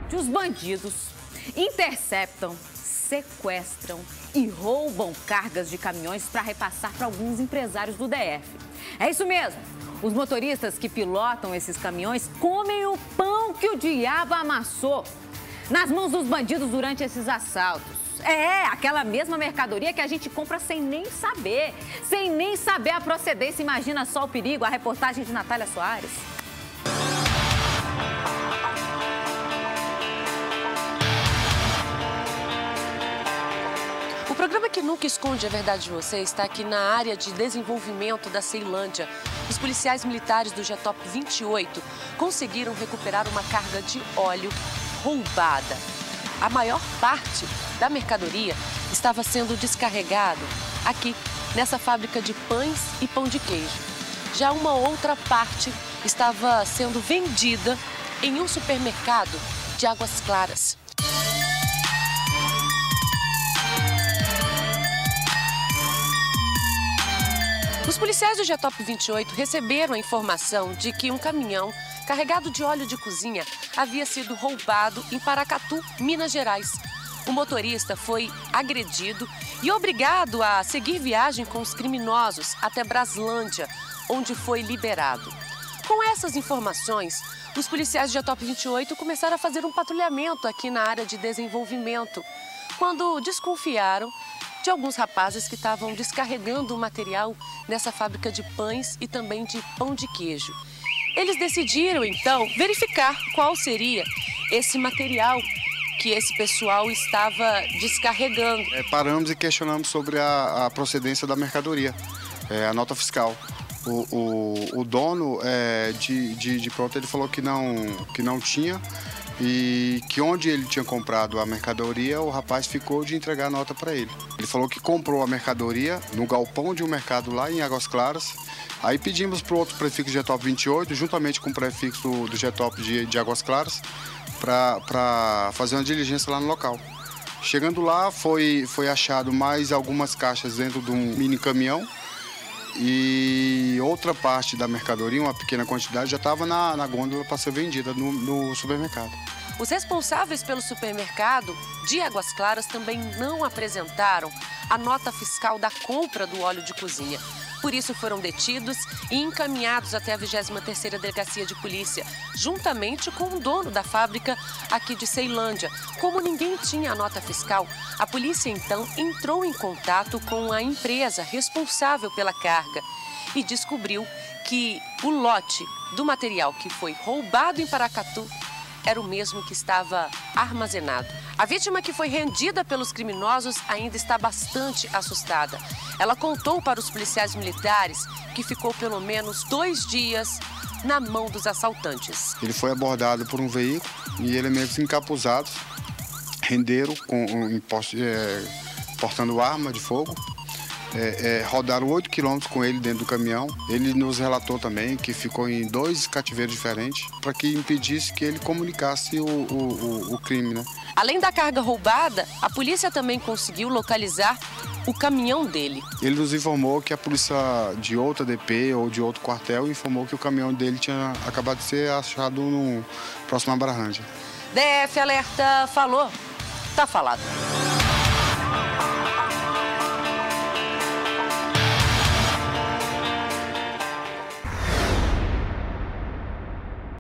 os bandidos interceptam, sequestram e roubam cargas de caminhões para repassar para alguns empresários do DF. É isso mesmo. Os motoristas que pilotam esses caminhões comem o pão que o diabo amassou nas mãos dos bandidos durante esses assaltos. É, aquela mesma mercadoria que a gente compra sem nem saber a procedência. Imagina só o perigo, a reportagem de Natália Soares. O programa que nunca esconde a verdade de você está aqui na área de desenvolvimento da Ceilândia. Os policiais militares do GETOP 28 conseguiram recuperar uma carga de óleo roubada. A maior parte da mercadoria estava sendo descarregado aqui, nessa fábrica de pães e pão de queijo. Já uma outra parte estava sendo vendida em um supermercado de Águas Claras. Os policiais do GETOP 28 receberam a informação de que um caminhão carregado de óleo de cozinha havia sido roubado em Paracatu, Minas Gerais. O motorista foi agredido e obrigado a seguir viagem com os criminosos até Braslândia, onde foi liberado. Com essas informações, os policiais do GETOP 28 começaram a fazer um patrulhamento aqui na área de desenvolvimento, quando desconfiaram de alguns rapazes que estavam descarregando o material nessa fábrica de pães e também de pão de queijo. Eles decidiram, então, verificar qual seria esse material que esse pessoal estava descarregando. Paramos e questionamos sobre a procedência da mercadoria, a nota fiscal. O dono de pronto ele falou que não tinha e que onde ele tinha comprado a mercadoria, o rapaz ficou de entregar a nota para ele. Ele falou que comprou a mercadoria no galpão de um mercado lá em Águas Claras. Aí pedimos para o outro prefixo GETOP 28, juntamente com o prefixo do GETOP de Águas Claras, para fazer uma diligência lá no local. Chegando lá, foi achado mais algumas caixas dentro de um mini caminhão e outra parte da mercadoria, uma pequena quantidade, já estava na gôndola para ser vendida no supermercado. Os responsáveis pelo supermercado de Águas Claras também não apresentaram a nota fiscal da compra do óleo de cozinha. Por isso foram detidos e encaminhados até a 23ª Delegacia de Polícia, juntamente com o dono da fábrica aqui de Ceilândia. Como ninguém tinha a nota fiscal, a polícia então entrou em contato com a empresa responsável pela carga e descobriu que o lote do material que foi roubado em Paracatu era o mesmo que estava armazenado. A vítima, que foi rendida pelos criminosos, ainda está bastante assustada. Ela contou para os policiais militares que ficou pelo menos 2 dias na mão dos assaltantes. Ele foi abordado por um veículo e elementos encapuzados renderam portando arma de fogo. Rodaram 8 quilômetros com ele dentro do caminhão. Ele nos relatou também que ficou em 2 cativeiros diferentes para que impedisse que ele comunicasse o crime, né? Além da carga roubada, a polícia também conseguiu localizar o caminhão dele. Ele nos informou que a polícia de outra DP ou de outro quartel informou que o caminhão dele tinha acabado de ser achado próximo a Braslândia. DF Alerta falou, tá falado.